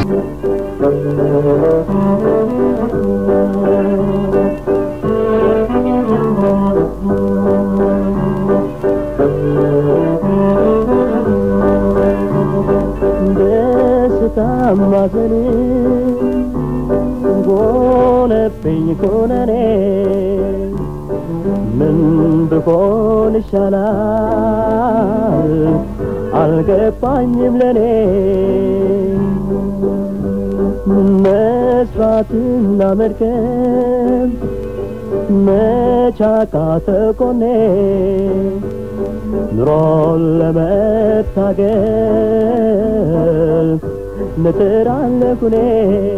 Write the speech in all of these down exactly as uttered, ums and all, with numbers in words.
Amazani gone pinkonane min bikon shalal algepanyim lene mesratina merkem mechakate kone nrol metagel نترعل كني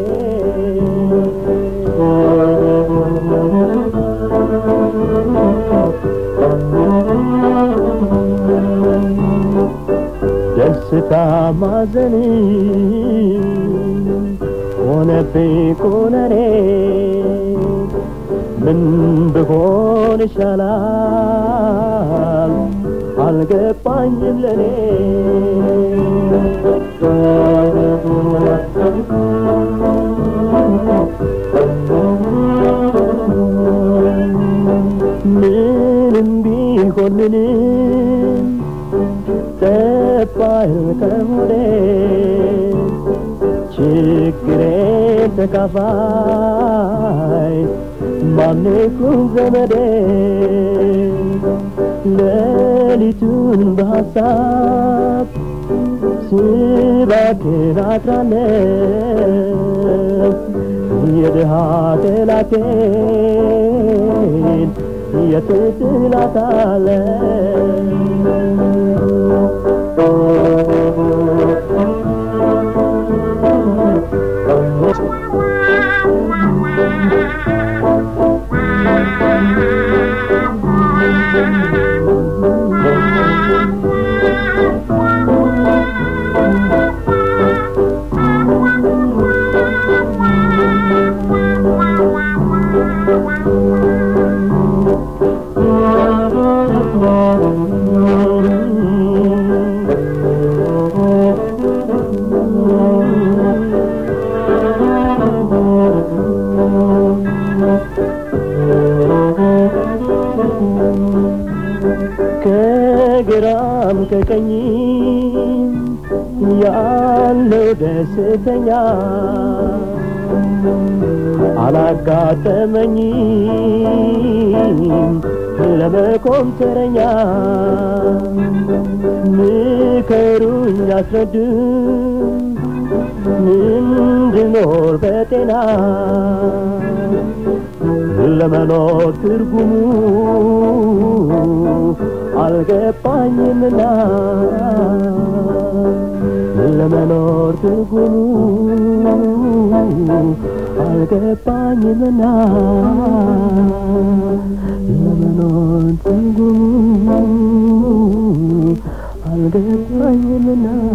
دستا مازني ونبي كونني من بكون شلال القباني لني ምንም ቢሆን ምንም ተባይ ከሞዴ ችግሬን ተካፋይ ማንኩም ዘመዴ ሌሊቱን በሀሳብ ስባክን አድራለሁ የድሃ ተላቴን ከግራም ከቀኝም ያለው ደስተኛ አላጋጠመኝም ለመቆም ተረኛ ምከሩኝ አስረዱኝ እንድኖር በጤና ለመኖር ትርጉሙ አልገባኝምና ለመኖር ትርጉሙ አልገባኝምና ለመኖር ትርጉሙ አልገባኝምና